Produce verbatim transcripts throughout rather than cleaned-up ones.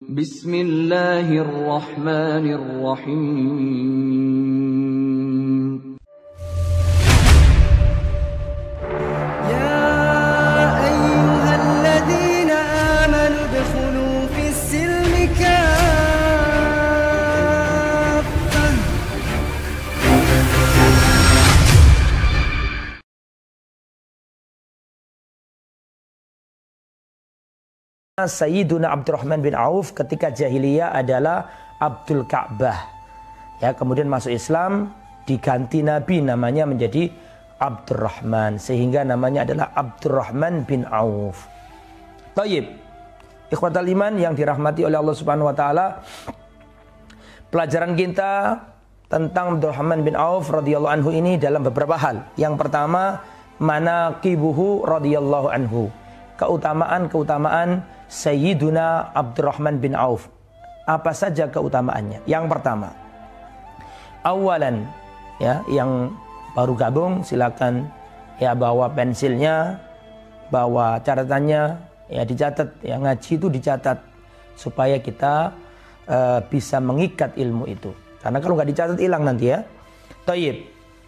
Bismillahirrahmanirrahim. Ya ayyuhalladzina amanu dukhulu fis silmi kaffah. Sayyiduna Abdurrahman bin Auf ketika jahiliyah adalah Abdul Ka'bah. Ya, kemudian masuk Islam, diganti Nabi namanya menjadi Abdurrahman, sehingga namanya adalah Abdurrahman bin Auf. Tayyib. Ikhwatal iman yang dirahmati oleh Allah Subhanahu wa taala. Pelajaran kita tentang Abdurrahman bin Auf radhiyallahu anhu ini dalam beberapa hal. Yang pertama, manaqibuhu radhiyallahu anhu. Keutamaan-keutamaan Sayyiduna Abdurrahman bin Auf. Apa saja keutamaannya? Yang pertama, awalan, ya, yang baru gabung silakan ya bawa pensilnya, bawa catatannya, ya dicatat, ya ngaji itu dicatat supaya kita uh, bisa mengikat ilmu itu. Karena kalau nggak dicatat hilang nanti ya. Tayyib.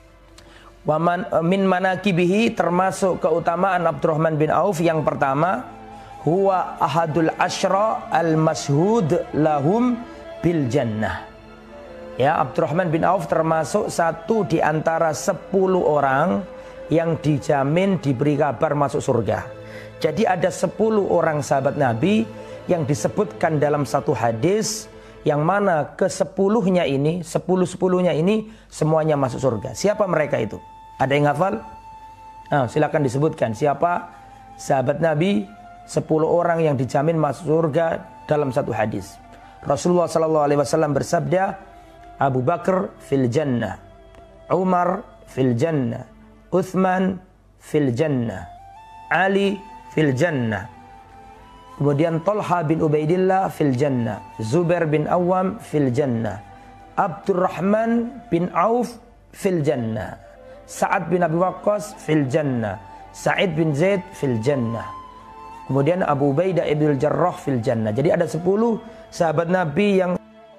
Waman min manaqibihi, termasuk keutamaan Abdurrahman bin Auf yang pertama, huwa ahadul asyra al-mashhud lahum bil jannah. Ya, Abdurrahman bin Auf termasuk satu di antara sepuluh orang yang dijamin diberi kabar masuk surga. Jadi ada sepuluh orang sahabat Nabi yang disebutkan dalam satu hadis, yang mana kesepuluhnya ini, sepuluh-sepuluhnya ini semuanya masuk surga. Siapa mereka itu? Ada yang hafal? Nah, silakan disebutkan siapa sahabat Nabi sepuluh orang yang dijamin masuk surga dalam satu hadis. Rasulullah sallallahu alaihi wasallam bersabda, Abu Bakar fil jannah, Umar fil jannah, Uthman fil jannah, Ali fil jannah, kemudian Talha bin Ubaidillah fil jannah, Zubair bin Awam fil jannah, Abdurrahman bin Auf fil jannah, Sa'ad bin Abi Waqqas fil jannah, Sa'id bin Zaid fil jannah, kemudian Abu Ubaidah ibn Jarrah fil jannah. Jadi ada sepuluh sahabat Nabi yang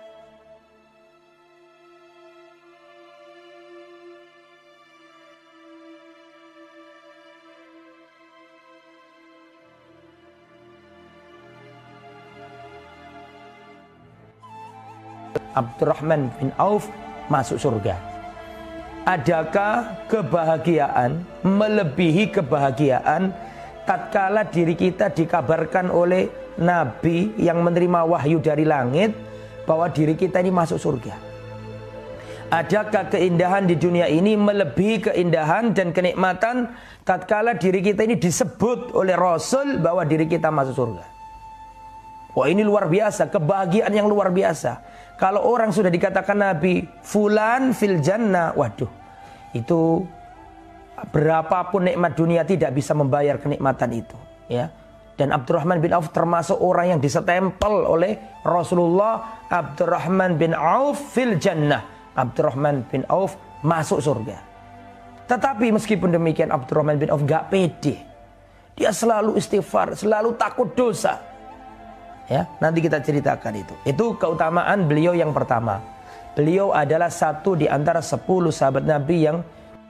Abdurrahman bin Auf masuk surga. Adakah kebahagiaan melebihi kebahagiaan tatkala diri kita dikabarkan oleh Nabi yang menerima wahyu dari langit bahwa diri kita ini masuk surga? Adakah keindahan di dunia ini melebihi keindahan dan kenikmatan tatkala diri kita ini disebut oleh Rasul bahwa diri kita masuk surga? Wah, ini luar biasa, kebahagiaan yang luar biasa. Kalau orang sudah dikatakan Nabi fulan fil jannah, waduh, itu berapapun nikmat dunia tidak bisa membayar kenikmatan itu, ya. Dan Abdurrahman bin Auf termasuk orang yang disetempel oleh Rasulullah, Abdurrahman bin Auf fil jannah. Abdurrahman bin Auf masuk surga. Tetapi meskipun demikian Abdurrahman bin Auf gak pede. Dia selalu istighfar, selalu takut dosa. Ya, nanti kita ceritakan itu. Itu keutamaan beliau yang pertama. Beliau adalah satu di antara sepuluh sahabat Nabi yang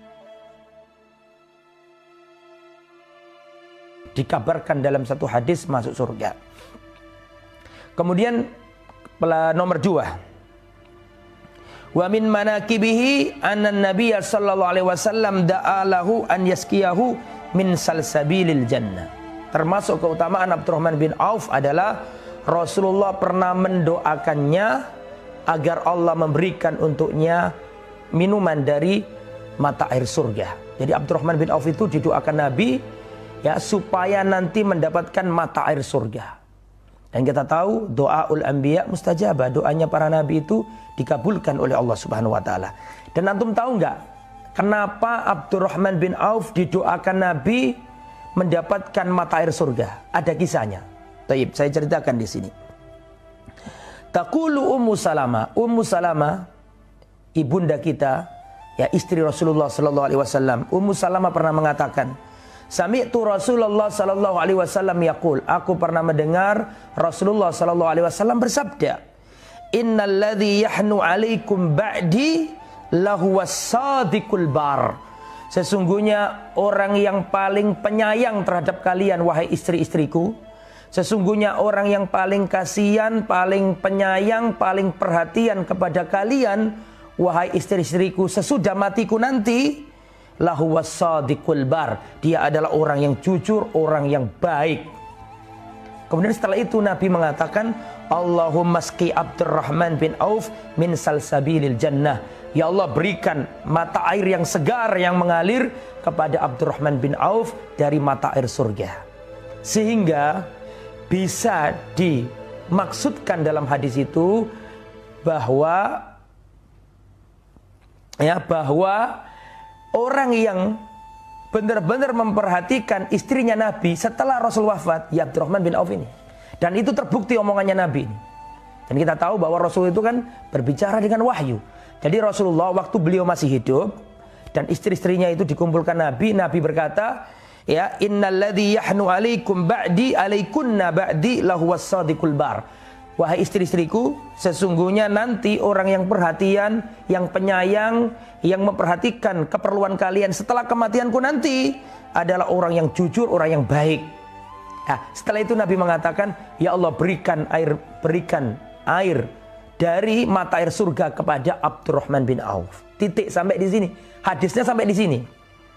dikabarkan dalam satu hadis masuk surga. Kemudian nomor dua, wa min manaqibihi anna Nabiy sallallahu alaihi wasallam da'a lahu an yaskiyahu min salsabilil jannah. Termasuk keutamaan Abdurrahman bin Auf adalah Rasulullah pernah mendoakannya agar Allah memberikan untuknya minuman dari mata air surga. Jadi Abdurrahman bin Auf itu didoakan Nabi, ya, supaya nanti mendapatkan mata air surga. Dan kita tahu doaul anbiya mustajabah, doanya para nabi itu dikabulkan oleh Allah Subhanahu wa taala. Dan antum tahu nggak kenapa Abdurrahman bin Auf didoakan Nabi mendapatkan mata air surga? Ada kisahnya. Taib, saya ceritakan di sini. Taqulu Ummu Salamah, Ummu Salamah, ibunda kita, ya, istri Rasulullah sallallahu alaihi wasallam. Ummu Salamah pernah mengatakan, Sami'tu Rasulullah sallallahu alaihi wasallam yaqul, aku pernah mendengar Rasulullah sallallahu alaihi wasallam bersabda, innalladzi yahnu alaikum ba'di lahuwas sadiqul bar. Sesungguhnya orang yang paling penyayang terhadap kalian wahai istri-istriku, sesungguhnya orang yang paling kasihan, paling penyayang, paling perhatian kepada kalian wahai istri-istriku sesudah matiku nanti, lahu wassadiqul bar, dia adalah orang yang jujur, orang yang baik. Kemudian setelah itu Nabi mengatakan, Allahumma sqi Abdurrahman bin Auf min salsabilil jannah. Ya Allah, berikan mata air yang segar yang mengalir kepada Abdurrahman bin Auf dari mata air surga. Sehingga bisa dimaksudkan dalam hadis itu bahwa ya bahwa orang yang benar-benar memperhatikan istrinya Nabi setelah Rasul wafat, ya Abdurrahman bin Auf ini. Dan itu terbukti omongannya Nabi ini. Dan kita tahu bahwa Rasul itu kan berbicara dengan wahyu. Jadi Rasulullah waktu beliau masih hidup dan istri-istrinya itu dikumpulkan Nabi, Nabi berkata, ya innalladzi yahnu alaikum ba'di alaikunna ba'di lahuwas sadiqul bar. Wahai istri-istriku, sesungguhnya nanti orang yang perhatian, yang penyayang, yang memperhatikan keperluan kalian setelah kematianku nanti adalah orang yang jujur, orang yang baik. Nah, setelah itu Nabi mengatakan, ya Allah, berikan air, berikan air dari mata air surga kepada Abdurrahman bin Auf. Titik sampai di sini. Hadisnya sampai di sini.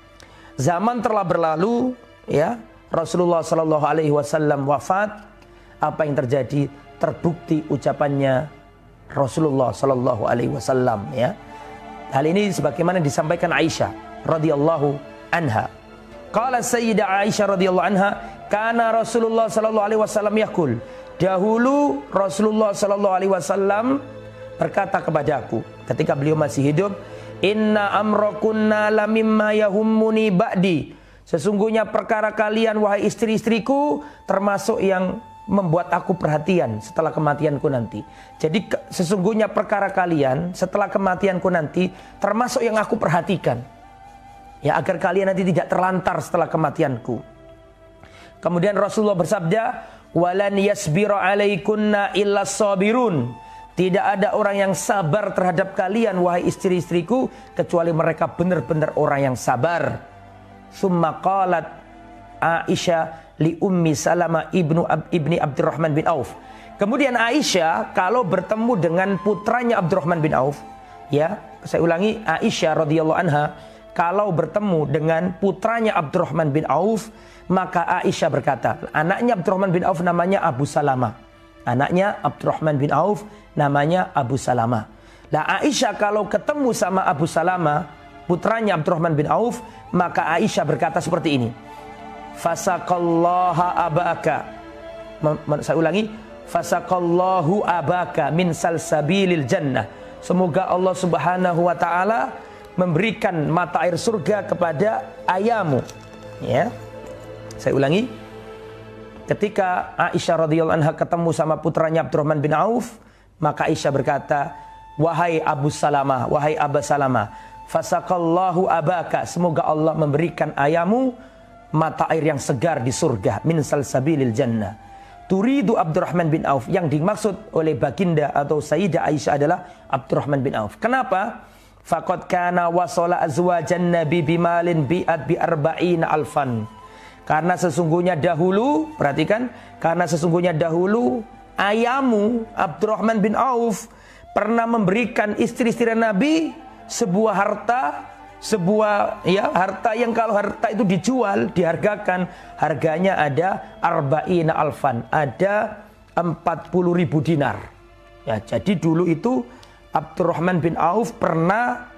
Zaman telah berlalu, ya, Rasulullah Shallallahu Alaihi Wasallam wafat. Apa yang terjadi? Terbukti ucapannya Rasulullah Sallallahu Alaihi Wasallam, ya. Hal ini sebagaimana disampaikan Aisyah radhiyallahu anha. Qala Sayyidah Aisyah radhiyallahu anha, kana Rasulullah Sallallahu Alaihi Wasallam yaqul, dahulu Rasulullah Sallallahu Alaihi Wasallam berkata kepadaku ketika beliau masih hidup, inna amrakunna lamimma yahummuni ba'di. Sesungguhnya perkara kalian wahai istri-istriku termasuk yang membuat aku perhatian setelah kematianku nanti. Jadi ke, sesungguhnya perkara kalian setelah kematianku nanti termasuk yang aku perhatikan, ya, agar kalian nanti tidak terlantar setelah kematianku. Kemudian Rasulullah bersabda, walan yasbiru alaikunna illa sabirun. Tidak ada orang yang sabar terhadap kalian wahai istri-istriku kecuali mereka benar-benar orang yang sabar. Summa qalat Aisyah li ummi Salamah ibnu Ab, ibni Abdurrahman bin Auf. Kemudian Aisyah kalau bertemu dengan putranya Abdurrahman bin Auf, ya, saya ulangi, Aisyah radhiyallahu anha kalau bertemu dengan putranya Abdurrahman bin Auf, maka Aisyah berkata, anaknya Abdurrahman bin Auf namanya Abu Salamah. Anaknya Abdurrahman bin Auf namanya Abu Salamah. Nah, Aisyah kalau ketemu sama Abu Salamah, putranya Abdurrahman bin Auf, maka Aisyah berkata seperti ini, fasaqallaha abaka. Saya ulangi, fasaqallahu abaka min salsabilil jannah. Semoga Allah Subhanahu wa taala memberikan mata air surga kepada ayahmu. Ya. Saya ulangi. Ketika Aisyah radhiyallahu anha ketemu sama putranya Abdurrahman bin Auf, maka Aisyah berkata, wahai Abu Salamah, wahai Abu Salamah, fasaqallahu abaka. Semoga Allah memberikan ayahmu mata air yang segar di surga, min salsabilil jannah. Turidu Abdurrahman bin Auf, yang dimaksud oleh baginda atau Sayyidah Aisyah adalah Abdurrahman bin Auf. Kenapa? Faqad kana wasala azwajan nabi bimalin bi'at bi arba'ina alfan. Karena sesungguhnya dahulu, perhatikan, karena sesungguhnya dahulu ayahmu Abdurrahman bin Auf pernah memberikan istri-istri Nabi sebuah harta, sebuah ya harta yang kalau harta itu dijual, dihargakan, harganya ada arba'ina alfan, ada empat puluh ribu dinar. Ya, jadi dulu itu Abdurrahman bin Auf pernah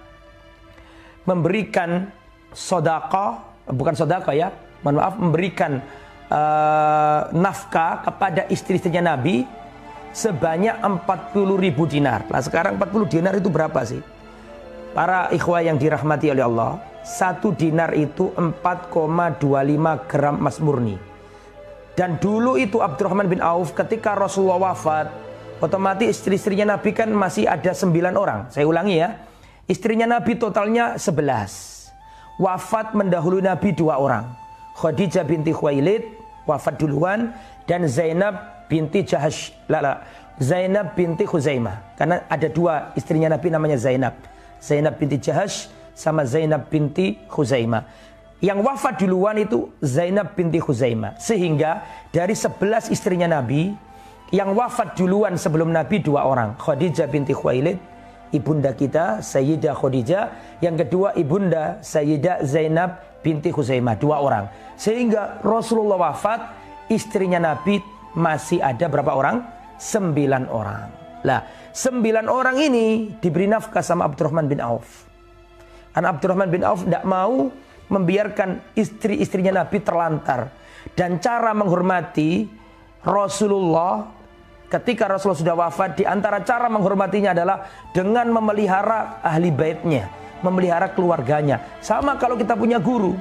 memberikan sedekah, bukan sedekah ya, mohon maaf, memberikan uh, nafkah kepada istri-istrinya Nabi sebanyak empat puluh ribu dinar. Nah, sekarang empat puluh dinar itu berapa sih? Para ikhwah yang dirahmati oleh Allah, satu dinar itu empat koma dua lima gram emas murni. Dan dulu itu Abdurrahman bin Auf ketika Rasulullah wafat, otomatis istri-istrinya Nabi kan masih ada sembilan orang. Saya ulangi ya, istrinya Nabi totalnya sebelas. Wafat mendahului Nabi dua orang. Khadijah binti Khuwailid wafat duluan, dan Zainab binti Jahash, lala, Zainab binti Khuzaimah. Karena ada dua istrinya Nabi namanya Zainab. Zainab binti Jahash sama Zainab binti Khuzaimah. Yang wafat duluan itu Zainab binti Khuzaimah. Sehingga dari sebelas istrinya Nabi, yang wafat duluan sebelum Nabi dua orang. Khadijah binti Khuwailid, ibunda kita Sayyidah Khadijah. Yang kedua ibunda Sayyidah Zainab binti Khuzaimah, dua orang. Sehingga Rasulullah wafat, istrinya Nabi masih ada berapa orang? Sembilan orang. Lah, sembilan orang ini diberi nafkah sama Abdurrahman bin Auf. An Abdurrahman bin Auf tidak mau membiarkan istri-istrinya Nabi terlantar. Dan cara menghormati Rasulullah ketika Rasulullah sudah wafat, di antara cara menghormatinya adalah dengan memelihara ahli baitnya, memelihara keluarganya. Sama kalau kita punya guru,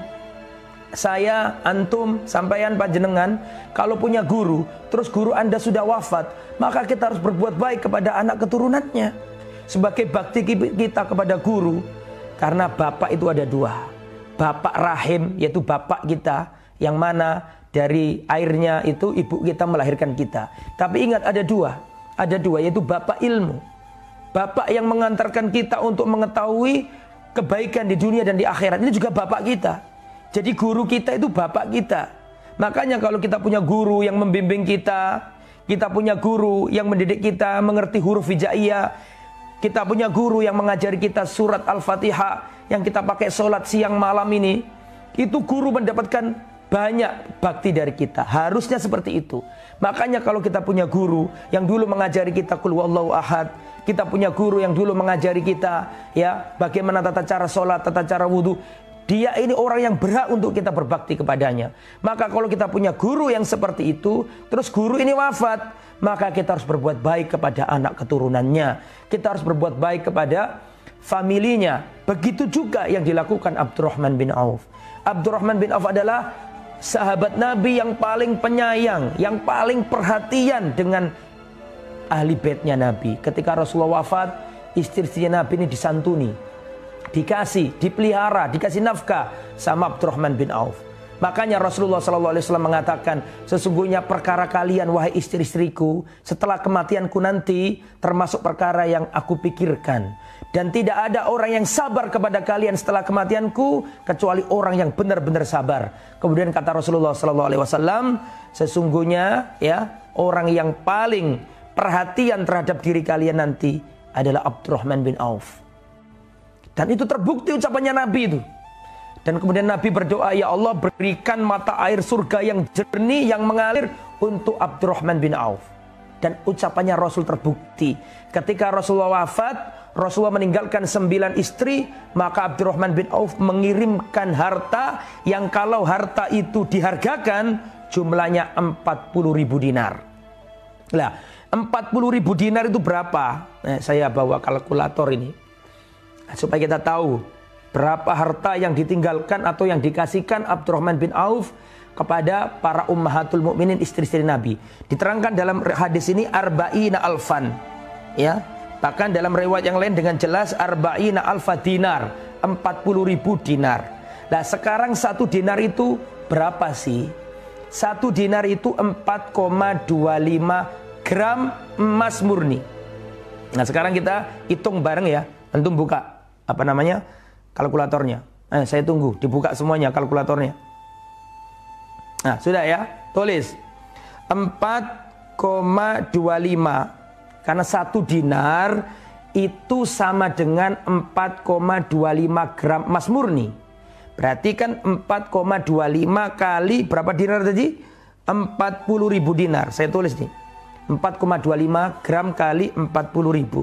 saya, antum, sampeyan, panjenengan, kalau punya guru, terus guru Anda sudah wafat, maka kita harus berbuat baik kepada anak keturunannya sebagai bakti kita kepada guru. Karena bapak itu ada dua, bapak rahim, yaitu bapak kita, yang mana dari airnya itu ibu kita melahirkan kita. Tapi ingat ada dua, ada dua, yaitu bapak ilmu, bapak yang mengantarkan kita untuk mengetahui kebaikan di dunia dan di akhirat. Ini juga bapak kita. Jadi guru kita itu bapak kita. Makanya kalau kita punya guru yang membimbing kita, kita punya guru yang mendidik kita mengerti huruf hijaiyah, kita punya guru yang mengajari kita surat Al-Fatihah yang kita pakai sholat siang malam ini, itu guru mendapatkan banyak bakti dari kita. Harusnya seperti itu. Makanya kalau kita punya guru yang dulu mengajari kita qul huwallahu ahad, kita punya guru yang dulu mengajari kita ya bagaimana tata cara sholat, tata cara wudhu, dia ini orang yang berhak untuk kita berbakti kepadanya. Maka kalau kita punya guru yang seperti itu, terus guru ini wafat, maka kita harus berbuat baik kepada anak keturunannya. Kita harus berbuat baik kepada familinya. Begitu juga yang dilakukan Abdurrahman bin Auf. Abdurrahman bin Auf adalah sahabat Nabi yang paling penyayang, yang paling perhatian dengan ahli baitnya Nabi. Ketika Rasulullah wafat, istri-istrinya Nabi ini disantuni, dikasih, dipelihara, dikasih nafkah sama Abdurrahman bin Auf. Makanya Rasulullah shallallahu alaihi wasallam mengatakan, sesungguhnya perkara kalian wahai istri-istriku setelah kematianku nanti termasuk perkara yang aku pikirkan. Dan tidak ada orang yang sabar kepada kalian setelah kematianku kecuali orang yang benar-benar sabar. Kemudian kata Rasulullah shallallahu alaihi wasallam, sesungguhnya ya orang yang paling perhatian terhadap diri kalian nanti adalah Abdurrahman bin Auf. Dan itu terbukti ucapannya Nabi itu. Dan kemudian Nabi berdoa, ya Allah berikan mata air surga yang jernih, yang mengalir untuk Abdurrahman bin Auf. Dan ucapannya Rasul terbukti. Ketika Rasulullah wafat, Rasulullah meninggalkan sembilan istri, maka Abdurrahman bin Auf mengirimkan harta yang kalau harta itu dihargakan jumlahnya empat puluh ribu dinar. Nah, empat puluh ribu dinar itu berapa? Nah, saya bawa kalkulator ini supaya kita tahu berapa harta yang ditinggalkan atau yang dikasihkan Abdurrahman bin Auf kepada para ummahatul mukminin, istri-istri Nabi. Diterangkan dalam hadis ini arba'ina alfan, ya. Bahkan dalam riwayat yang lain dengan jelas arba'ina alfa dinar, empat puluh ribu dinar. Nah, sekarang satu dinar itu berapa sih? Satu dinar itu empat koma dua lima gram emas murni. Nah, sekarang kita hitung bareng ya. Antum buka apa namanya? Kalkulatornya. Eh, saya tunggu dibuka semuanya kalkulatornya. Nah, sudah ya, tulis empat koma dua lima. Karena satu dinar itu sama dengan empat koma dua lima gram emas murni. Berarti kan empat koma dua lima kali berapa dinar tadi? empat puluh ribu dinar. Saya tulis nih. empat koma dua lima gram kali empat puluh ribu.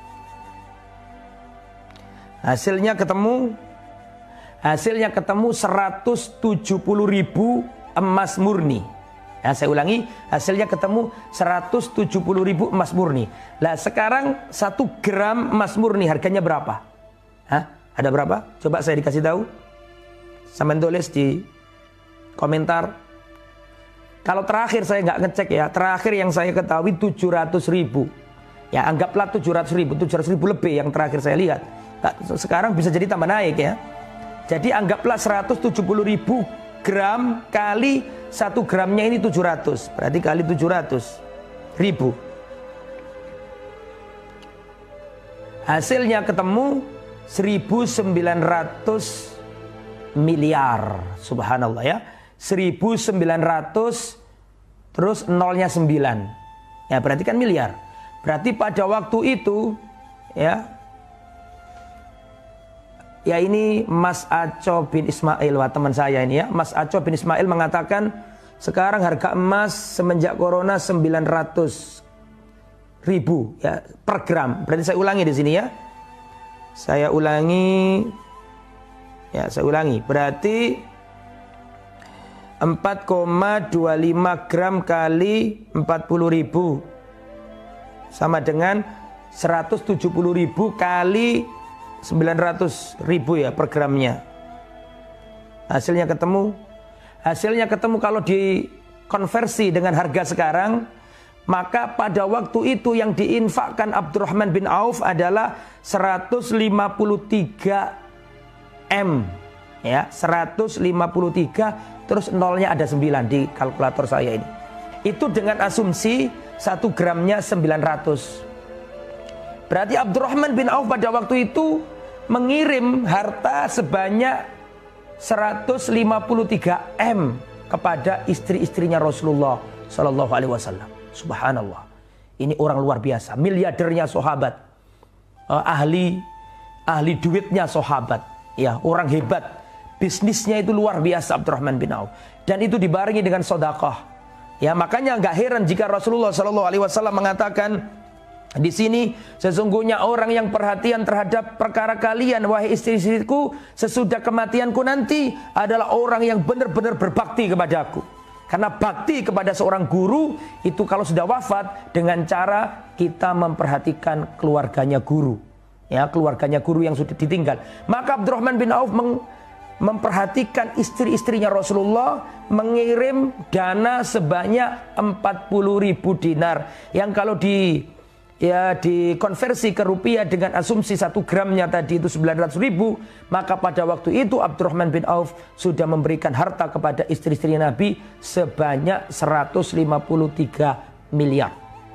Hasilnya ketemu Hasilnya ketemu seratus tujuh puluh ribu emas murni. Nah, saya ulangi, hasilnya ketemu seratus tujuh puluh ribu emas murni. Lah sekarang satu gram emas murni harganya berapa? Hah? Ada berapa? Coba saya dikasih tahu. Sampai tulis di komentar. Kalau terakhir saya nggak ngecek ya, terakhir yang saya ketahui tujuh ratus ribu. Ya anggaplah tujuh ratus ribu, tujuh ratus ribu lebih yang terakhir saya lihat. Sekarang bisa jadi tambah naik ya. Jadi anggaplah seratus tujuh puluh ribu gram kali satu gramnya ini tujuh ratus. Berarti kali tujuh ratus ribu. Hasilnya ketemu seribu sembilan ratus miliar. Subhanallah ya. seribu sembilan ratus terus nolnya sembilan. Ya berarti kan miliar. Berarti pada waktu itu ya ya ini Mas Aco bin Ismail, wah teman saya ini ya. Mas Aco bin Ismail mengatakan sekarang harga emas semenjak corona sembilan ratus ribu ya per gram. Berarti saya ulangi di sini ya. Saya ulangi ya, saya ulangi. Berarti empat koma dua lima gram kali empat puluh ribu sama dengan seratus tujuh puluh ribu kali sembilan ratus ribu ya per gramnya. Hasilnya ketemu. Hasilnya ketemu kalau dikonversi dengan harga sekarang, maka pada waktu itu yang diinfakkan Abdurrahman bin Auf adalah seratus lima puluh tiga M ya, seratus lima puluh tiga terus nolnya ada sembilan di kalkulator saya ini. Itu dengan asumsi satu gramnya sembilan ratus. Berarti Abdurrahman bin Auf pada waktu itu mengirim harta sebanyak seratus lima puluh tiga M kepada istri-istrinya Rasulullah Shallallahu Alaihi Wasallam. Subhanallah, ini orang luar biasa, miliardernya sahabat, ahli ahli duitnya sahabat, ya orang hebat, bisnisnya itu luar biasa Abdurrahman bin Auf, dan itu dibarengi dengan sedekah. Ya makanya nggak heran jika Rasulullah Shallallahu Alaihi Wasallam mengatakan di sini, sesungguhnya orang yang perhatian terhadap perkara kalian, wahai istri-istriku, sesudah kematianku nanti adalah orang yang benar-benar berbakti kepadaku. Karena bakti kepada seorang guru itu kalau sudah wafat dengan cara kita memperhatikan keluarganya guru, ya keluarganya guru yang sudah ditinggal. Maka Abdurrahman bin Auf meng memperhatikan istri-istrinya Rasulullah, mengirim dana sebanyak empat puluh ribu dinar, yang kalau di ya dikonversi ke rupiah dengan asumsi satu gramnya tadi itu sembilan ratus ribu, maka pada waktu itu Abdurrahman bin Auf sudah memberikan harta kepada istri-istri Nabi sebanyak seratus lima puluh tiga miliar.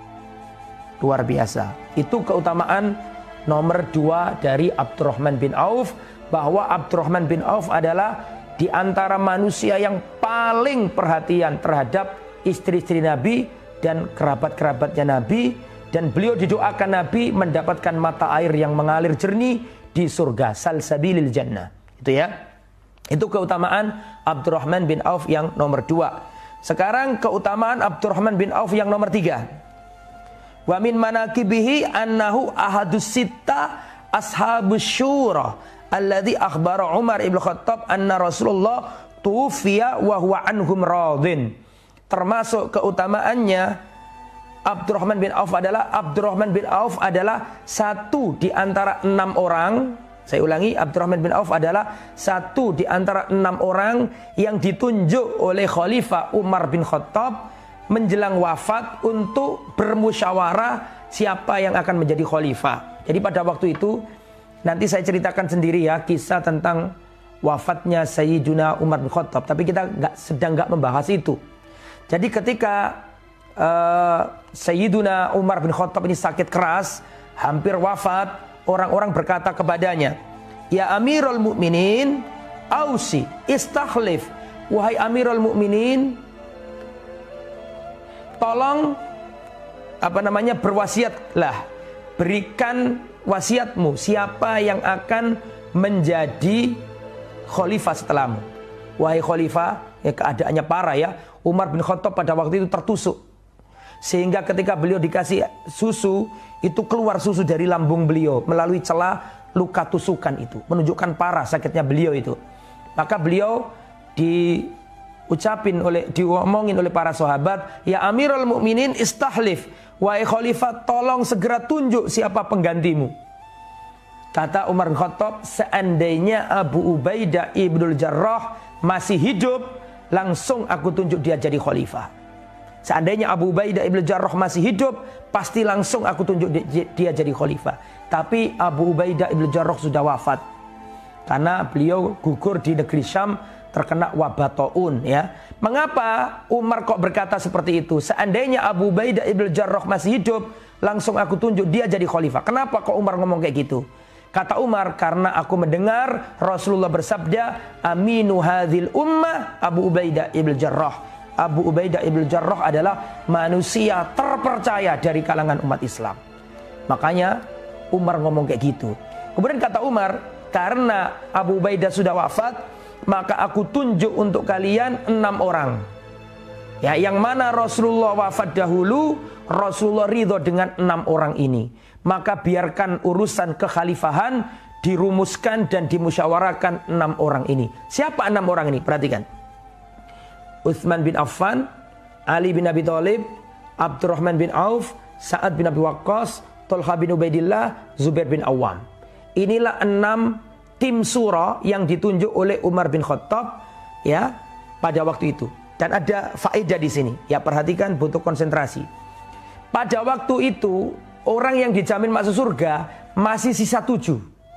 Luar biasa. Itu keutamaan nomor dua dari Abdurrahman bin Auf, bahwa Abdurrahman bin Auf adalah di antara manusia yang paling perhatian terhadap istri-istri Nabi dan kerabat-kerabatnya Nabi. Dan beliau didoakan Nabi mendapatkan mata air yang mengalir jernih di surga, salsabilil jannah. Itu ya. Itu keutamaan Abdurrahman bin Auf yang nomor dua. Sekarang keutamaan Abdurrahman bin Auf yang nomor tiga. Wa min manakibihi annahu ahadus sitta ashabus syura alladhi akhbara Umar ibn Khattab anna Rasulullah tufiya wa huwa anhum radin. Termasuk keutamaannya Abdurrahman bin Auf adalah Abdurrahman bin Auf adalah satu di antara enam orang. Saya ulangi, Abdurrahman bin Auf adalah satu di antara enam orang yang ditunjuk oleh Khalifah Umar bin Khattab menjelang wafat untuk bermusyawarah siapa yang akan menjadi khalifah. Jadi pada waktu itu nanti saya ceritakan sendiri ya kisah tentang wafatnya Sayyiduna Umar bin Khattab. Tapi kita nggak sedang nggak membahas itu. Jadi ketika Uh, Sayyiduna Umar bin Khattab ini sakit keras, hampir wafat, orang-orang berkata kepadanya, ya Amirul Mukminin, ausi istakhlif, wahai Amirul Mukminin, tolong apa namanya berwasiatlah, berikan wasiatmu, siapa yang akan menjadi khalifah setelahmu. Wahai khalifah, ya keadaannya parah ya, Umar bin Khattab pada waktu itu tertusuk. Sehingga ketika beliau dikasih susu, itu keluar susu dari lambung beliau melalui celah luka tusukan itu, menunjukkan parah sakitnya beliau itu. Maka beliau diucapin oleh, diomongin oleh para sahabat, ya Amirul Mukminin istahlif, wahai khalifah tolong segera tunjuk siapa penggantimu. Kata Umar bin Khattab, seandainya Abu Ubaidah ibnul Jarrah masih hidup, langsung aku tunjuk dia jadi khalifah. Seandainya Abu Ubaidah ibn Jarrah masih hidup, pasti langsung aku tunjuk dia jadi khalifah. Tapi Abu Ubaidah ibn Jarrah sudah wafat, karena beliau gugur di negeri Syam terkena wabah taun ya. Mengapa Umar kok berkata seperti itu? Seandainya Abu Ubaidah ibn Jarrah masih hidup, langsung aku tunjuk dia jadi khalifah. Kenapa kok Umar ngomong kayak gitu? Kata Umar, karena aku mendengar Rasulullah bersabda, aminu hadhil ummah Abu Ubaidah ibn Jarrah. Abu Ubaidah ibn Jarrah adalah manusia terpercaya dari kalangan umat Islam. Makanya Umar ngomong kayak gitu. Kemudian kata Umar, karena Abu Ubaidah sudah wafat, maka aku tunjuk untuk kalian enam orang. Ya, yang mana Rasulullah wafat dahulu, Rasulullah ridho dengan enam orang ini. Maka biarkan urusan kekhalifahan dirumuskan dan dimusyawarakan enam orang ini. Siapa enam orang ini? Perhatikan. Utsman bin Affan, Ali bin Abi Thalib, Abdurrahman bin Auf, Sa'ad bin Abi Waqqas, Thalhah bin Ubaidillah, Zubair bin Awam. Inilah enam tim surah yang ditunjuk oleh Umar bin Khattab ya pada waktu itu. Dan ada faedah di sini. Ya, perhatikan, butuh konsentrasi. Pada waktu itu orang yang dijamin masuk surga masih sisa tujuh.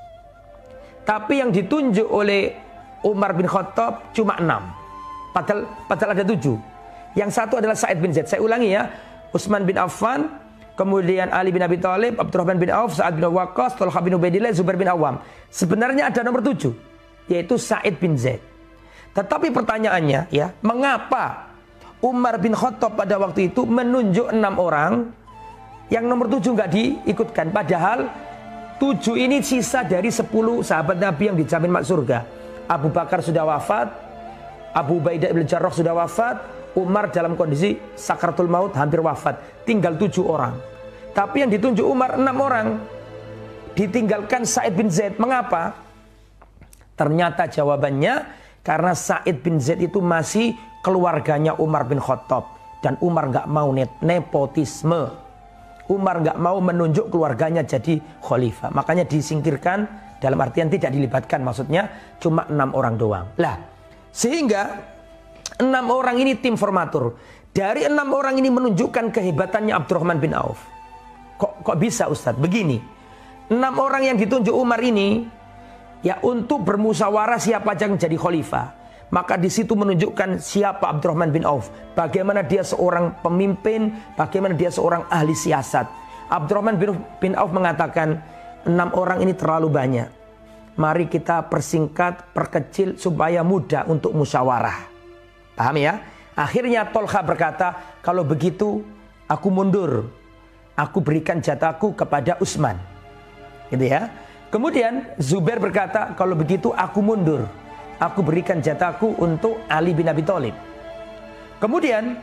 Tapi yang ditunjuk oleh Umar bin Khattab cuma enam. Padahal, padahal ada tujuh. Yang satu adalah Sa'id bin Zaid. Saya ulangi ya. Utsman bin Affan, kemudian Ali bin Abi Thalib, Abdurrahman bin Auf, Sa'ad bin Waqqas, Thalhah bin Ubaidillah, Zubair bin Awam. Sebenarnya ada nomor tujuh, yaitu Sa'id bin Zaid. Tetapi pertanyaannya ya, mengapa Umar bin Khattab pada waktu itu menunjuk enam orang, yang nomor tujuh nggak diikutkan? Padahal tujuh ini sisa dari sepuluh sahabat Nabi yang dijamin masuk surga. Abu Bakar sudah wafat, Abu Ubaidah ibn Jarrah sudah wafat, Umar dalam kondisi sakaratul maut hampir wafat. Tinggal tujuh orang. Tapi yang ditunjuk Umar enam orang. Ditinggalkan Sa'id bin Zaid. Mengapa? Ternyata jawabannya karena Sa'id bin Zaid itu masih keluarganya Umar bin Khattab. Dan Umar nggak mau nepotisme. Umar nggak mau menunjuk keluarganya jadi khalifah. Makanya disingkirkan, dalam artian tidak dilibatkan. Maksudnya cuma enam orang doang. Lah, sehingga enam orang ini tim formatur. Dari enam orang ini menunjukkan kehebatannya Abdurrahman bin Auf. Kok, kok bisa Ustadz? Begini, enam orang yang ditunjuk Umar ini ya untuk bermusyawarah siapa yang jadi khalifah. Maka di situ menunjukkan siapa Abdurrahman bin Auf, bagaimana dia seorang pemimpin, bagaimana dia seorang ahli siasat. Abdurrahman bin, bin Auf mengatakan, enam orang ini terlalu banyak. Mari kita persingkat, perkecil supaya mudah untuk musyawarah. Paham ya? Akhirnya Thalhah berkata, kalau begitu aku mundur. Aku berikan jatahku kepada Utsman. Gitu ya. Kemudian Zubair berkata, kalau begitu aku mundur. Aku berikan jatahku untuk Ali bin Abi Thalib. Kemudian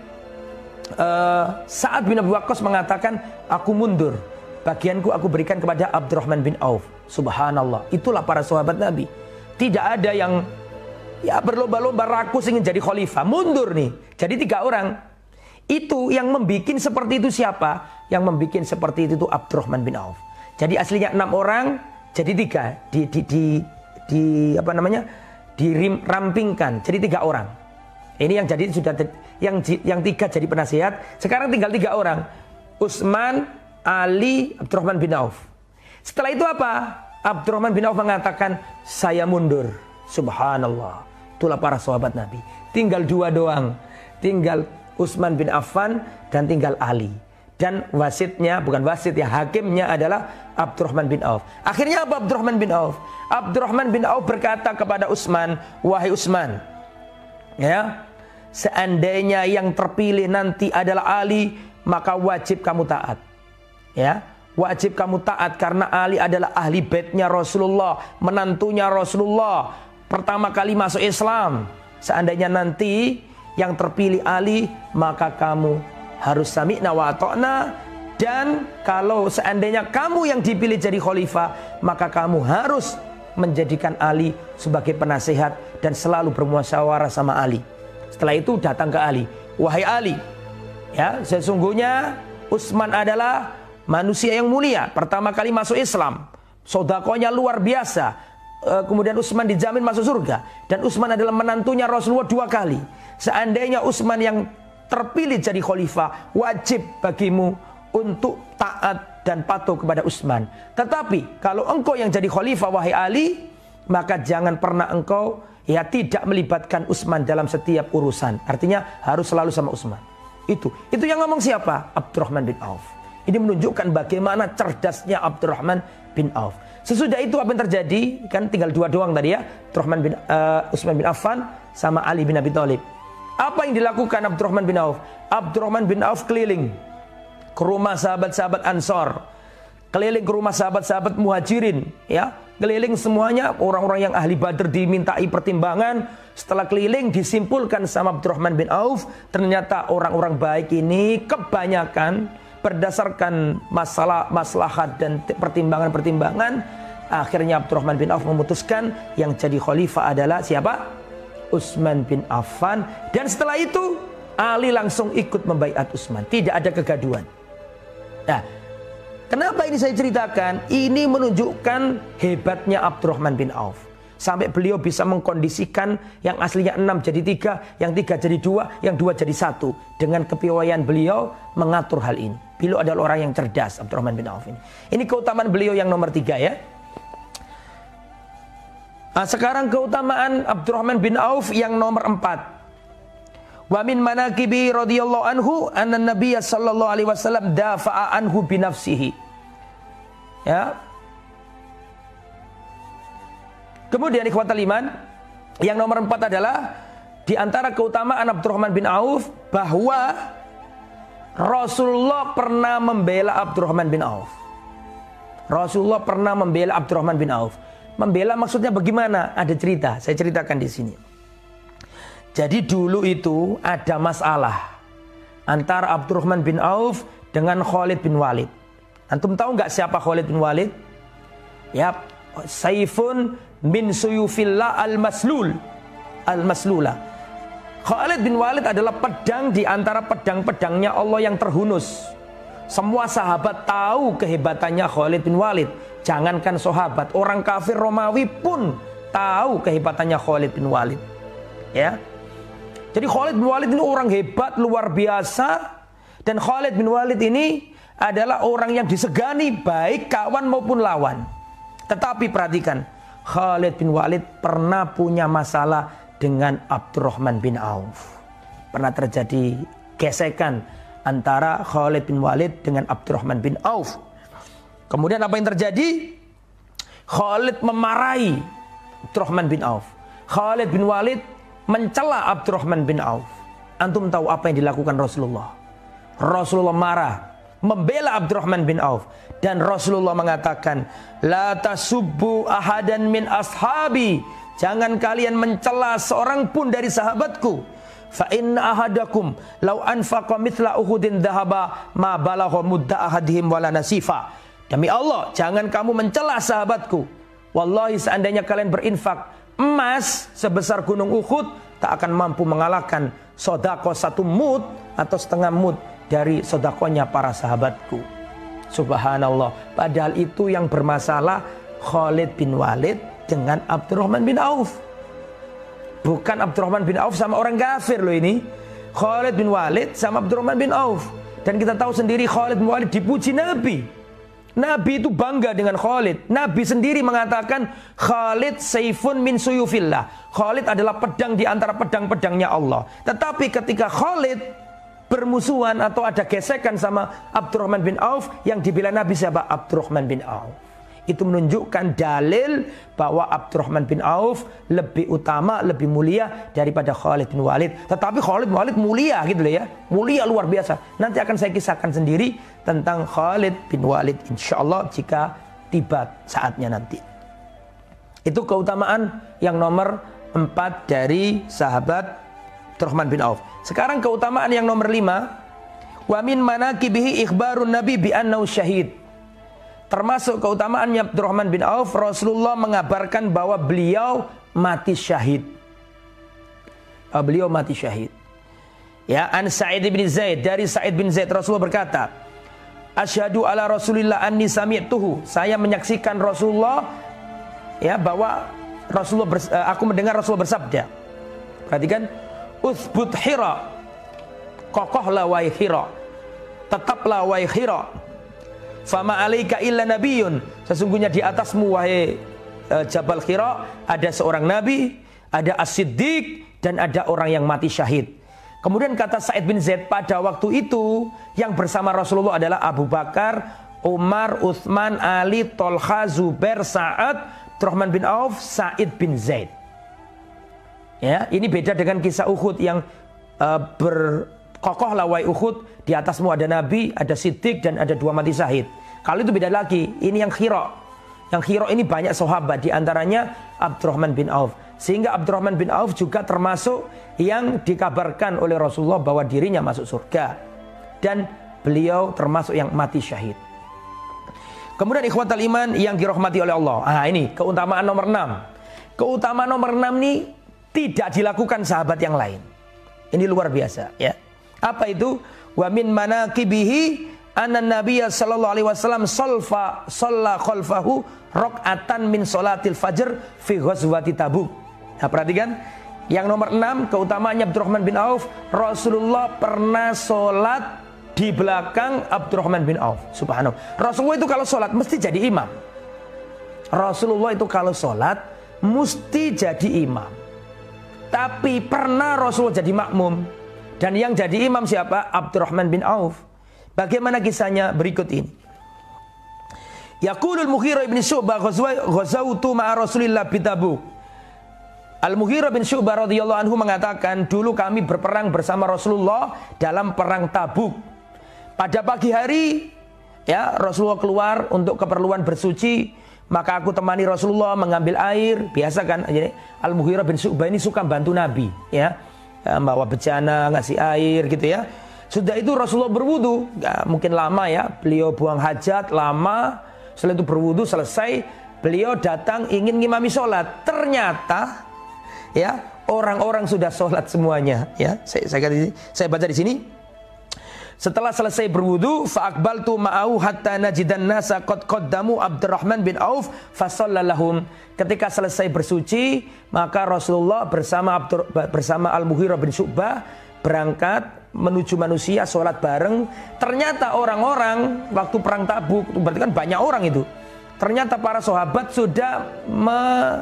uh, Sa'ad bin Abi Waqqas mengatakan, aku mundur. Bagianku aku berikan kepada Abdurrahman bin Auf. Subhanallah. Itulah para sahabat Nabi. Tidak ada yang ya berlomba-lomba rakus ingin jadi khalifah. Mundur nih. Jadi tiga orang. Itu yang membikin seperti itu siapa? Yang membikin seperti itu, itu Abdurrahman bin Auf. Jadi aslinya enam orang, jadi tiga. Di, di, di, di apa namanya? Dirampingkan jadi tiga orang. Ini yang jadi sudah yang yang tiga jadi penasihat. Sekarang tinggal tiga orang, Utsman, Ali, Abdurrahman bin Auf. Setelah itu apa? Abdurrahman bin Auf mengatakan, saya mundur. Subhanallah. Itulah para sahabat Nabi. Tinggal dua doang. Tinggal Utsman bin Affan dan tinggal Ali. Dan wasitnya, bukan wasit ya, hakimnya adalah Abdurrahman bin Auf. Akhirnya apa Abdurrahman bin Auf? Abdurrahman bin Auf berkata kepada Utsman, wahai Utsman, ya, seandainya yang terpilih nanti adalah Ali, maka wajib kamu taat. Ya, wajib kamu taat karena Ali adalah ahli baitnya Rasulullah, menantunya Rasulullah, pertama kali masuk Islam. Seandainya nanti yang terpilih Ali, maka kamu harus sami'na wa ata'na. Dan kalau seandainya kamu yang dipilih jadi khalifah, maka kamu harus menjadikan Ali sebagai penasehat dan selalu bermusyawarah sama Ali. Setelah itu datang ke Ali, wahai Ali, ya, sesungguhnya Utsman adalah manusia yang mulia, pertama kali masuk Islam, sedekahnya luar biasa. E, kemudian Utsman dijamin masuk surga, dan Utsman adalah menantunya Rasulullah dua kali. Seandainya Utsman yang terpilih jadi khalifah, wajib bagimu untuk taat dan patuh kepada Utsman. Tetapi kalau engkau yang jadi khalifah wahai Ali, maka jangan pernah engkau ya tidak melibatkan Utsman dalam setiap urusan. Artinya harus selalu sama Utsman. Itu. Itu yang ngomong siapa? Abdurrahman bin Auf. Ini menunjukkan bagaimana cerdasnya Abdurrahman bin Auf. Sesudah itu apa yang terjadi? Kan tinggal dua doang tadi ya. Abdurrahman bin uh, Utsman bin Affan sama Ali bin Abi Thalib. Apa yang dilakukan Abdurrahman bin Auf? Abdurrahman bin Auf keliling ke rumah sahabat-sahabat Ansor, keliling ke rumah sahabat-sahabat Muhajirin, ya, keliling semuanya orang-orang yang ahli Badr dimintai pertimbangan. Setelah keliling disimpulkan sama Abdurrahman bin Auf, ternyata orang-orang baik ini kebanyakan berdasarkan masalah maslahat dan pertimbangan-pertimbangan, akhirnya Abdurrahman bin Auf memutuskan yang jadi khalifah adalah siapa? Utsman bin Affan. Dan setelah itu Ali langsung ikut membaiat Utsman, tidak ada kegaduhan. Nah, kenapa ini saya ceritakan? Ini menunjukkan hebatnya Abdurrahman bin Auf. Sampai beliau bisa mengkondisikan yang aslinya enam jadi tiga, yang tiga jadi dua, yang dua jadi satu. Dengan kepiawaian beliau mengatur hal ini. Beliau adalah orang yang cerdas, Abdurrahman bin Auf ini. Ini keutamaan beliau yang nomor tiga ya. Nah, sekarang keutamaan Abdurrahman bin Auf yang nomor empat. Wa min manaqibi radhiyallahu anhu anna Nabiy sallallahu alaihi wasallam dafa'a anhu bi nafsihi. Ya. Kemudian ikhwatal iman, yang nomor empat adalah di antara keutamaan Abdurrahman bin Auf bahwa Rasulullah pernah membela Abdurrahman bin Auf. Rasulullah pernah membela Abdurrahman bin Auf. Membela maksudnya bagaimana? Ada cerita, saya ceritakan di sini. Jadi dulu itu ada masalah antara Abdurrahman bin Auf dengan Khalid bin Walid. Antum tahu nggak siapa Khalid bin Walid? Ya, Saifun min suyufillah al-maslul, al-maslula. Khalid bin Walid adalah pedang di antara pedang-pedangnya Allah yang terhunus. Semua sahabat tahu kehebatannya Khalid bin Walid. Jangankan sahabat, orang kafir Romawi pun tahu kehebatannya Khalid bin Walid. Ya. Jadi Khalid bin Walid ini orang hebat luar biasa, dan Khalid bin Walid ini adalah orang yang disegani baik kawan maupun lawan. Tetapi perhatikan, Khalid bin Walid pernah punya masalah dengan Abdurrahman bin Auf. Pernah terjadi gesekan antara Khalid bin Walid dengan Abdurrahman bin Auf. Kemudian apa yang terjadi? Khalid memarahi Abdurrahman bin Auf. Khalid bin Walid mencela Abdurrahman bin Auf. Antum tahu apa yang dilakukan Rasulullah? Rasulullah marah, membela Abdurrahman bin Auf, dan Rasulullah mengatakan, la tasubbu ahadan min ashabi, jangan kalian mencela seorang pun dari sahabatku. Fa inna ahadakum law anfaqa mithla uhudin dhahaba ma balagha mudda ahadihim wala nasifa. Demi Allah, jangan kamu mencela sahabatku. Wallahi, seandainya kalian berinfak emas sebesar gunung Uhud, tak akan mampu mengalahkan sodako satu mud atau setengah mud dari sodakonya para sahabatku. Subhanallah. Padahal itu yang bermasalah Khalid bin Walid dengan Abdurrahman bin Auf. Bukan Abdurrahman bin Auf sama orang kafir loh ini. Khalid bin Walid sama Abdurrahman bin Auf. Dan kita tahu sendiri Khalid bin Walid dipuji Nabi. Nabi itu bangga dengan Khalid. Nabi sendiri mengatakan Khalid saifun min suyufillah. Khalid adalah pedang di antara pedang-pedangnya Allah. Tetapi ketika Khalid bermusuhan atau ada gesekan sama Abdurrahman bin Auf, yang dibela Nabi siapa? Abdurrahman bin Auf. Itu menunjukkan dalil bahwa Abdurrahman bin Auf lebih utama, lebih mulia daripada Khalid bin Walid. Tetapi Khalid bin Walid mulia gitu loh ya. Mulia luar biasa. Nanti akan saya kisahkan sendiri tentang Khalid bin Walid insyaallah jika tiba saatnya nanti. Itu keutamaan yang nomor empat dari sahabat Abdurrahman bin Auf. Sekarang keutamaan yang nomor lima. Wa min manaqibihi ikhbarun nabi bi annahu syahid. Termasuk keutamaannya Abdurrahman bin Auf, Rasulullah mengabarkan bahwa beliau mati syahid. Beliau mati syahid. Ya, an Sa'id bin Zaid, dari Sa'id bin Zaid Rasulullah berkata, asyhadu ala Rasulillah anni sami'tuhu. Saya menyaksikan Rasulullah, ya, bahwa Rasulullah bers, aku mendengar Rasulullah bersabda. Perhatikan, uthbut Hira, kokohlah wahai Hira, tetaplah wahai Hira. Fama alaika illa nabiyun, sesungguhnya di atasmu wahai uh, Jabal Hira ada seorang nabi. ada As-Siddiq, dan ada orang yang mati syahid. Kemudian kata Sa'id bin Zaid, pada waktu itu yang bersama Rasulullah adalah Abu Bakar, Umar, Utsman, Ali, Tolha, Zubair, Sa'ad, Abdurrahman bin Auf, Sa'id bin Zaid. Ya, ini beda dengan kisah Uhud yang uh, berkokoh lawai Uhud, di atasmu ada Nabi, ada Siddiq, dan ada dua mati syahid. Kalau itu beda lagi, ini yang Khira. Yang Khira ini banyak sahabat, di antaranya Abdurrahman bin Auf. Sehingga Abdurrahman bin Auf juga termasuk yang dikabarkan oleh Rasulullah bahwa dirinya masuk surga. Dan beliau termasuk yang mati syahid. Kemudian ikhwatal iman yang dirahmati oleh Allah. Ah, ini keutamaan nomor enam. Keutamaan nomor enam ini tidak dilakukan sahabat yang lain. Ini luar biasa, ya. Apa itu? Wa min manaqibihi anna nabiyya sallallahu alaihi wasallam salfa shalla khalfahu raq'atan min salatil fajr fi ghazwati Tabuk. Nah, perhatikan yang nomor enam, keutamaannya Abdurrahman bin Auf. Rasulullah pernah sholat di belakang Abdurrahman bin Auf. Subhanallah. Rasulullah itu kalau sholat mesti jadi imam. Rasulullah itu kalau sholat mesti jadi imam. Tapi pernah Rasulullah jadi makmum. Dan yang jadi imam siapa? Abdurrahman bin Auf. Bagaimana kisahnya? Berikut ini. Yaqulul Mughirah bin Syu'bah ghazawtu ma'a Rasulillah bi Tabuk. Al-Mughirah bin Syu'bah radhiyallahu anhu mengatakan, dulu kami berperang bersama Rasulullah dalam perang Tabuk. Pada pagi hari, ya, Rasulullah keluar untuk keperluan bersuci, maka aku temani Rasulullah mengambil air. Biasa kan, Al-Mughirah bin Syu'bah ini suka bantu Nabi, ya, bawa bejana, ngasih air gitu ya. Sudah itu Rasulullah berwudu, ya, mungkin lama ya, beliau buang hajat lama. Setelah itu berwudu selesai, beliau datang ingin ngimami sholat. Ternyata ya, orang-orang sudah sholat semuanya. Ya, saya, saya, saya baca di sini. Setelah selesai berwudu, fa'aqbaltu ma'ahu hatta najidan nasa qad qaddamu Abdurrahman bin Auf fasallalahum. Ketika selesai bersuci, maka Rasulullah bersama Abdur, bersama Al-Mughirah bin Syu'bah berangkat menuju manusia sholat bareng. Ternyata orang-orang waktu perang Tabuk, berarti kan banyak orang itu. Ternyata para sahabat sudah me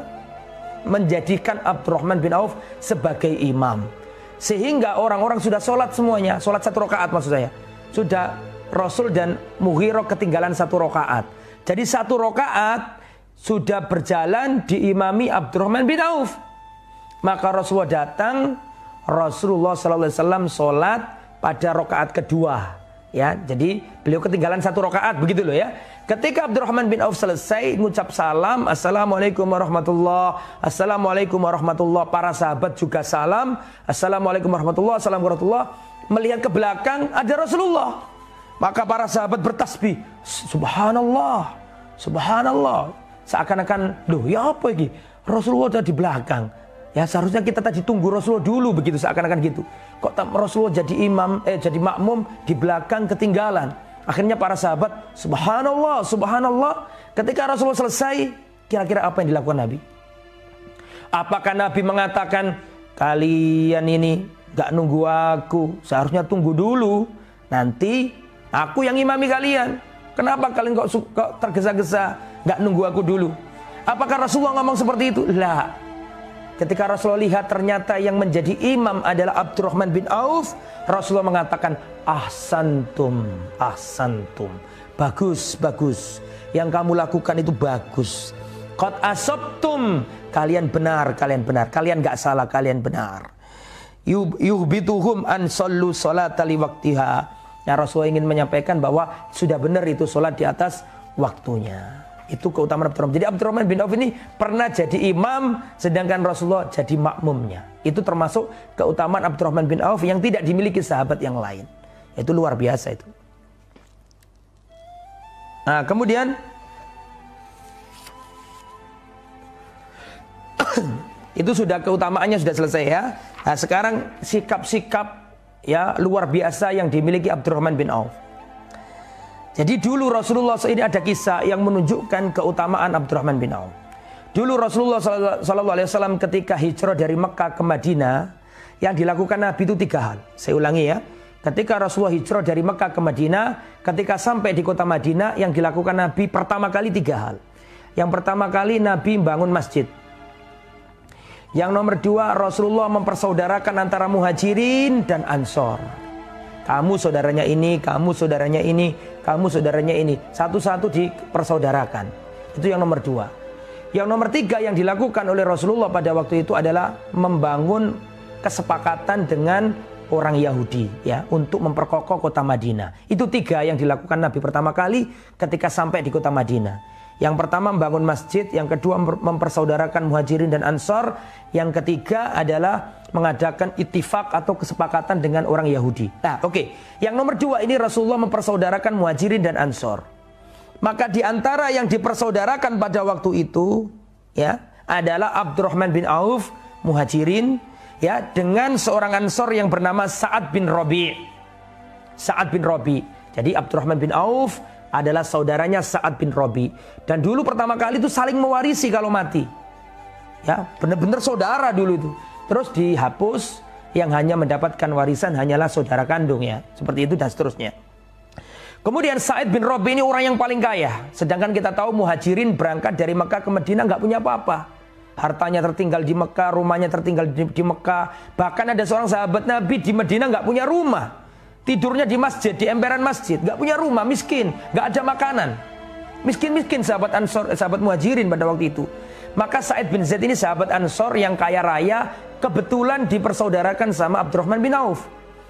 menjadikan Abdurrahman bin Auf sebagai imam. Sehingga orang-orang sudah sholat semuanya. Sholat satu rakaat maksud saya. Sudah Rasul dan Mughirah ketinggalan satu rakaat. Jadi satu rakaat sudah berjalan diimami Abdurrahman bin Auf. Maka Rasulullah datang. Rasulullah shallallahu alaihi wasallam sholat pada rakaat kedua. Ya, jadi beliau ketinggalan satu rakaat, begitu loh ya. Ketika Abdurrahman bin Auf selesai mengucap salam, Assalamualaikum warahmatullah, Assalamualaikum warahmatullah. Para sahabat juga salam, Assalamualaikum warahmatullah, Assalamualaikum warahmatullah. Melihat ke belakang ada Rasulullah. Maka para sahabat bertasbih, Subhanallah, Subhanallah. Seakan-akan, loh ya apa ini? Rasulullah ada di belakang. Ya seharusnya kita tadi tunggu Rasulullah dulu, begitu seakan-akan gitu. Kok Rasulullah jadi imam, eh jadi makmum di belakang ketinggalan. Akhirnya para sahabat, Subhanallah, Subhanallah. Ketika Rasulullah selesai, kira-kira apa yang dilakukan Nabi? Apakah Nabi mengatakan, kalian ini gak nunggu aku, seharusnya tunggu dulu, nanti aku yang imami kalian. Kenapa kalian kok, kok tergesa-gesa, gak nunggu aku dulu? Apakah Rasulullah ngomong seperti itu? Lah. Ketika Rasulullah lihat ternyata yang menjadi imam adalah Abdurrahman bin Auf, Rasulullah mengatakan, ahsantum, ahsantum. Bagus, bagus. Yang kamu lakukan itu bagus. Qad asabtum. Kalian benar, kalian benar. Kalian gak salah, kalian benar. Yuhbituhum an sallu salata li waqtiha. Ya, Rasulullah ingin menyampaikan bahwa sudah benar itu sholat di atas waktunya. Itu keutamaan Abdurrahman. Jadi Abdurrahman bin Auf ini pernah jadi imam, sedangkan Rasulullah jadi makmumnya. Itu termasuk keutamaan Abdurrahman bin Auf yang tidak dimiliki sahabat yang lain. Itu luar biasa itu. Nah, kemudian itu sudah keutamaannya sudah selesai ya. Nah, sekarang sikap-sikap ya luar biasa yang dimiliki Abdurrahman bin Auf. Jadi dulu Rasulullah ini ada kisah yang menunjukkan keutamaan Abdurrahman bin Auf. Dulu Rasulullah shallallahu alaihi wasallam ketika hijrah dari Mekah ke Madinah, yang dilakukan Nabi itu tiga hal. Saya ulangi ya. Ketika Rasulullah hijrah dari Mekah ke Madinah, ketika sampai di kota Madinah, yang dilakukan Nabi pertama kali tiga hal. Yang pertama kali Nabi bangun masjid. Yang nomor dua, Rasulullah mempersaudarakan antara muhajirin dan ansor. Kamu saudaranya ini, kamu saudaranya ini, kamu saudaranya ini. Satu-satu dipersaudarakan. Itu yang nomor dua. Yang nomor tiga yang dilakukan oleh Rasulullah pada waktu itu adalah membangun kesepakatan dengan orang Yahudi, ya, untuk memperkokoh kota Madinah. Itu tiga yang dilakukan Nabi pertama kali ketika sampai di kota Madinah. Yang pertama membangun masjid, yang kedua mempersaudarakan muhajirin dan ansor, yang ketiga adalah mengadakan ittifaq atau kesepakatan dengan orang Yahudi. Nah, oke. Okay. Yang nomor dua ini Rasulullah mempersaudarakan muhajirin dan ansor. Maka di antara yang dipersaudarakan pada waktu itu, ya, adalah Abdurrahman bin Auf, muhajirin, ya, dengan seorang ansor yang bernama Sa'ad bin Rabi'. Sa'ad bin Rabi'. Jadi Abdurrahman bin Auf adalah saudaranya Sa'ad bin Rabi'. Dan dulu pertama kali itu saling mewarisi kalau mati. Ya, benar-benar saudara dulu itu. Terus dihapus, yang hanya mendapatkan warisan hanyalah saudara kandung, ya. Seperti itu dan seterusnya. Kemudian Sa'ad bin Rabi' ini orang yang paling kaya. Sedangkan kita tahu muhajirin berangkat dari Mekah ke Madinah nggak punya apa-apa. Hartanya tertinggal di Mekah, rumahnya tertinggal di, di Mekah. Bahkan ada seorang sahabat Nabi di Madinah nggak punya rumah. Tidurnya di masjid, di emperan masjid. Gak punya rumah, miskin. Gak ada makanan. Miskin-miskin sahabat Ansor, sahabat muhajirin pada waktu itu. Maka Sa'id bin Zaid ini sahabat Ansor yang kaya raya, kebetulan dipersaudarakan sama Abdurrahman bin Auf.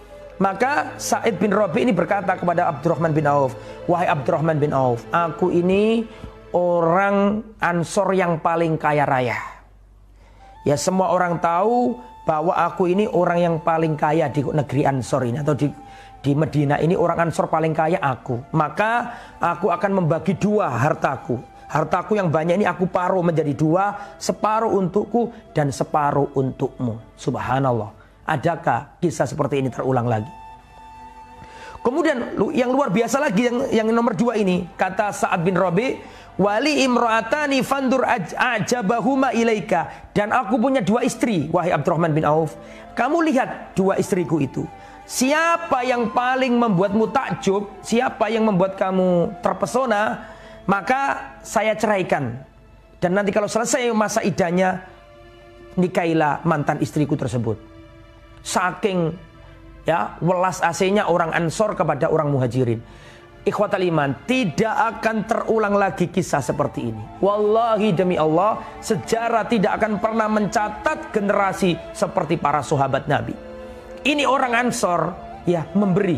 Maka Sa'id bin Rabi' ini berkata kepada Abdurrahman bin Auf, wahai Abdurrahman bin Auf, aku ini orang Ansor yang paling kaya raya. Ya, semua orang tahu bahwa aku ini orang yang paling kaya di negeri Ansor ini, atau di Di Medina ini orang Ansor paling kaya aku. Maka aku akan membagi dua hartaku. Hartaku yang banyak ini aku paruh menjadi dua. Separuh untukku dan separuh untukmu. Subhanallah. Adakah kisah seperti ini terulang lagi? Kemudian yang luar biasa lagi yang, yang nomor dua ini. Kata Sa'ad bin Rabi', wali imra'atani fandur ajabahuma ilaika. Dan aku punya dua istri, wahai Abdurrahman bin Auf. Kamu lihat dua istriku itu. Siapa yang paling membuatmu takjub, siapa yang membuat kamu terpesona, maka saya ceraikan. Dan nanti kalau selesai masa iddahnya, nikahilah mantan istriku tersebut. Saking, ya, welas asihnya orang Ansor kepada orang muhajirin. Ikhwatal iman, tidak akan terulang lagi kisah seperti ini. Wallahi demi Allah, sejarah tidak akan pernah mencatat generasi seperti para sahabat Nabi. Ini orang Ansor, ya, memberi.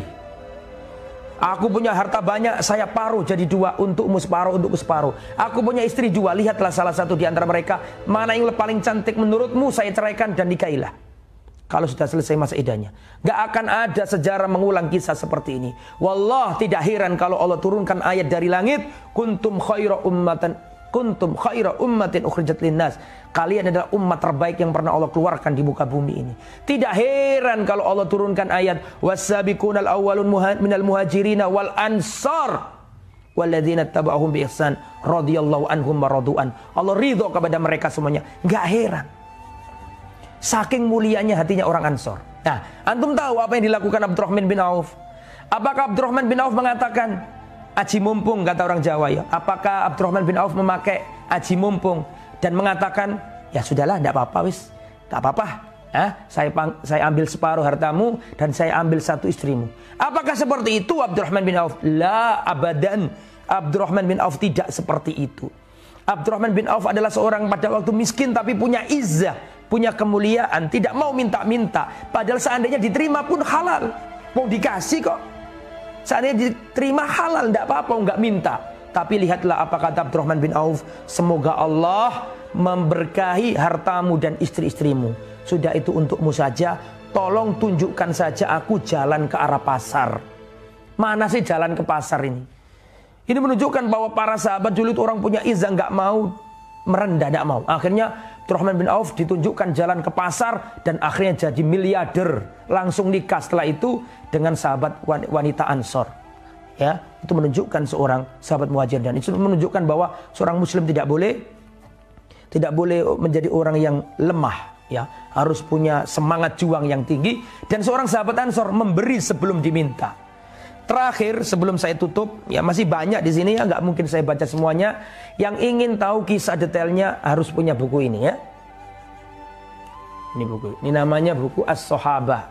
Aku punya harta banyak, saya paruh jadi dua, untukmu separuh, untukku separuh. Aku punya istri dua, lihatlah salah satu di antara mereka, mana yang paling cantik menurutmu, saya ceraikan dan nikahilah. Kalau sudah selesai masa iddahnya. Gak akan ada sejarah mengulang kisah seperti ini. Wallah, tidak heran kalau Allah turunkan ayat dari langit, kuntum khaira ummatan kuntum khaira ummatin ukhrijat linnas. Kalian adalah umat terbaik yang pernah Allah keluarkan di muka bumi ini. Tidak heran kalau Allah turunkan ayat wasabiqunal awwalun minal muhajirina wal ansar walladzina tabauhum bi ihsan radhiyallahu anhum wa radu'an. Allah ridho kepada mereka semuanya. Enggak heran. Saking mulianya hatinya orang Ansor. Nah, antum tahu apa yang dilakukan Abdurrahman bin Auf? Apakah Abdurrahman bin Auf mengatakan aji mumpung, kata orang Jawa, ya? Apakah Abdurrahman bin Auf memakai aji mumpung dan mengatakan, ya sudahlah, tidak apa-apa, wis, tak apa-apa, eh, saya, saya ambil separuh hartamu dan saya ambil satu istrimu. Apakah seperti itu Abdurrahman bin Auf? La abadan. Abdurrahman bin Auf tidak seperti itu. Abdurrahman bin Auf adalah seorang pada waktu miskin tapi punya izzah, punya kemuliaan, tidak mau minta-minta. Padahal seandainya diterima pun halal, mau dikasih kok. Seandainya diterima halal, tidak apa-apa, nggak minta. Tapi lihatlah apa kata Abdurrahman bin Auf, semoga Allah memberkahi hartamu dan istri-istrimu. Sudah itu untukmu saja, tolong tunjukkan saja aku jalan ke arah pasar. Mana sih jalan ke pasar ini? Ini menunjukkan bahwa para sahabat dulu itu orang punya izah, nggak mau merendah, nggak mau. Akhirnya Abdurrahman bin Auf ditunjukkan jalan ke pasar dan akhirnya jadi miliarder. Langsung nikah setelah itu dengan sahabat wanita Ansor. Ya, itu menunjukkan seorang sahabat muhajir, dan itu menunjukkan bahwa seorang muslim tidak boleh tidak boleh menjadi orang yang lemah, ya, harus punya semangat juang yang tinggi, dan seorang sahabat Ansor memberi sebelum diminta. Terakhir sebelum saya tutup, ya masih banyak di sini, ya nggak mungkin saya baca semuanya. Yang ingin tahu kisah detailnya harus punya buku ini, ya. Ini buku. Ini namanya buku As-Sahabah.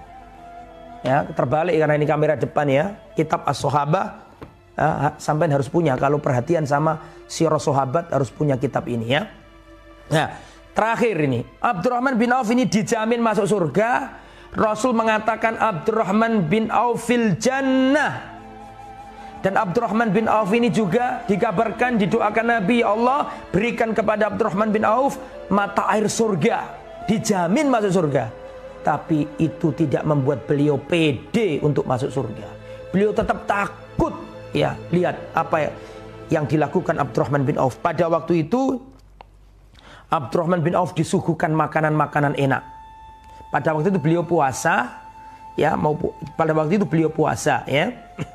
Ya, terbalik karena ini kamera depan ya. Kitab As-Sahabah. Ya, sampai harus punya. Kalau perhatian sama sirah sahabat harus punya kitab ini ya. Nah, terakhir ini Abdurrahman bin Auf ini dijamin masuk surga. Rasul mengatakan Abdurrahman bin Auf fil jannah. Dan Abdurrahman bin Auf ini juga dikabarkan, didoakan Nabi, Allah berikan kepada Abdurrahman bin Auf mata air surga. Dijamin masuk surga. Tapi itu tidak membuat beliau pede untuk masuk surga. Beliau tetap takut. Ya, lihat apa yang dilakukan Abdurrahman bin Auf. Pada waktu itu Abdurrahman bin Auf disuguhkan makanan-makanan enak. Pada waktu itu beliau puasa, ya, mau pada waktu itu beliau puasa, ya.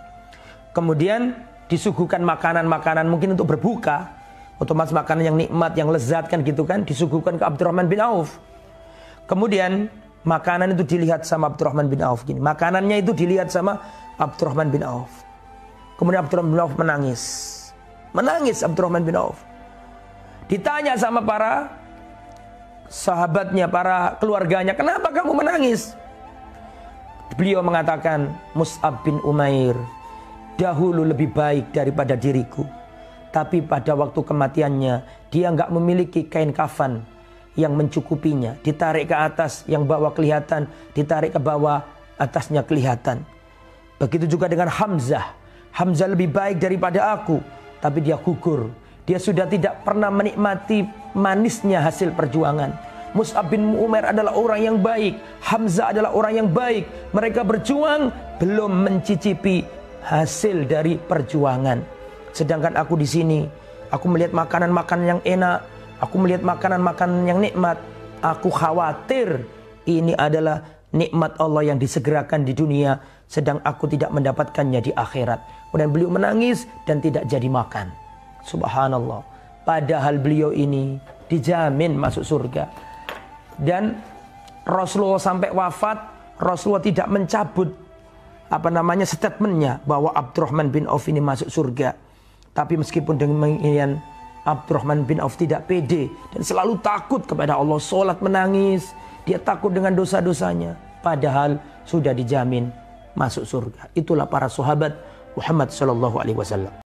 Kemudian disuguhkan makanan-makanan mungkin untuk berbuka, otomatis makanan yang nikmat, yang lezat kan gitu kan, disuguhkan ke Abdurrahman bin Auf. Kemudian makanan itu dilihat sama Abdurrahman bin Auf gini. Makanannya itu dilihat sama Abdurrahman bin Auf. Kemudian Abdurrahman bin Auf menangis. Menangis Abdurrahman bin Auf. Ditanya sama para sahabatnya, para keluarganya, kenapa kamu menangis? Beliau mengatakan, Mus'ab bin Umair dahulu lebih baik daripada diriku. Tapi pada waktu kematiannya, dia nggak memiliki kain kafan yang mencukupinya. Ditarik ke atas, yang bawah kelihatan. Ditarik ke bawah, atasnya kelihatan. Begitu juga dengan Hamzah. Hamzah lebih baik daripada aku, tapi dia gugur. Dia sudah tidak pernah menikmati manisnya hasil perjuangan. Mus'ab bin Umair adalah orang yang baik. Hamzah adalah orang yang baik. Mereka berjuang, belum mencicipi hasil dari perjuangan. Sedangkan aku di sini, aku melihat makanan-makanan yang enak. Aku melihat makanan-makanan yang nikmat. Aku khawatir ini adalah nikmat Allah yang disegerakan di dunia, sedang aku tidak mendapatkannya di akhirat. Kemudian beliau menangis dan tidak jadi makan. Subhanallah. Padahal beliau ini dijamin masuk surga. Dan Rasulullah sampai wafat, Rasulullah tidak mencabut apa namanya statementnya bahwa Abdurrahman bin Auf ini masuk surga. Tapi meskipun demikian, Abdurrahman bin Auf tidak pede dan selalu takut kepada Allah. Salat menangis, dia takut dengan dosa-dosanya. Padahal sudah dijamin masuk surga. Itulah para sahabat Muhammad sallallahu alaihi wasallam.